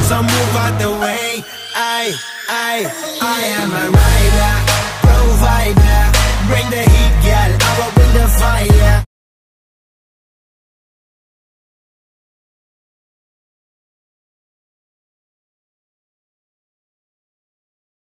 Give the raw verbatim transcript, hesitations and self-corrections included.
so move out the way. I, I, I am a rider, provider.